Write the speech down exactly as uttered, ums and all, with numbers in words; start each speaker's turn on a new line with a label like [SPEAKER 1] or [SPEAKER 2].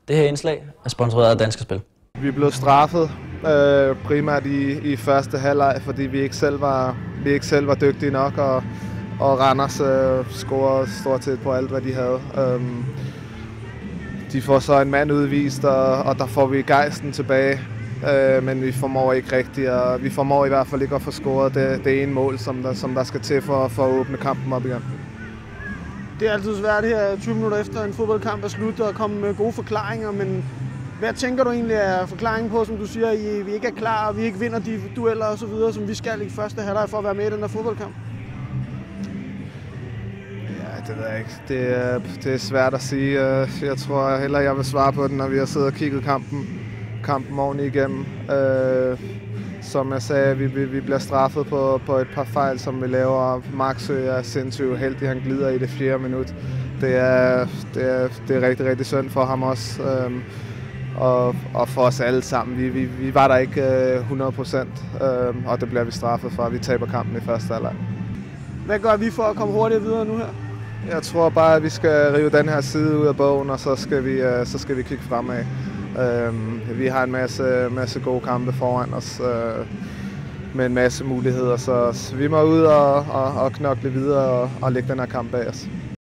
[SPEAKER 1] Det her indslag er sponsoreret af Danske Spil.
[SPEAKER 2] Vi blev straffet øh, primært i, i første halvleg, fordi vi ikke selv var, vi ikke selv var dygtige nok, og, og Randers øh, scorede stort set på alt, hvad de havde. Øhm, de får så en mand udvist, og, og der får vi gejsten tilbage, øh, men vi formår ikke rigtigt, og vi formår i hvert fald ikke at få scoret det, det ene mål, som der, som der skal til for, for at åbne kampen op igen.
[SPEAKER 3] Det er altid svært her tyve minutter efter en fodboldkamp er slut og komme med gode forklaringer, men hvad tænker du egentlig er forklaringen på, som du siger, at vi ikke er klar, og vi ikke vinder de dueller og så videre, som vi skal i første halvleg for at være med i den her fodboldkamp?
[SPEAKER 2] Ja, det ved jeg ikke. Det er, det er svært at sige. Jeg tror heller, jeg vil svare på den, når vi har siddet og kigget kampen, kampen ordentligt igennem. Øh, som jeg sagde, vi, vi, vi bliver straffet på, på et par fejl, som vi laver. Maxø er sindssygt uheldig, han glider i det fjerde minut. Det er, det er, det er rigtig, rigtig synd for ham også. Øh, Og, og for os alle sammen. Vi, vi, vi var der ikke øh, hundrede procent, øh, og det bliver vi straffet for. Vi taber kampen i første halvleg.
[SPEAKER 3] Hvad gør vi for at komme hurtigt videre nu her?
[SPEAKER 2] Jeg tror bare, at vi skal rive den her side ud af bogen, og så skal vi, øh, så skal vi kigge fremad. Øh, vi har en masse, masse gode kampe foran os, øh, med en masse muligheder, så vi må ud og, og, og knokle videre og, og lægge den her kamp bag os.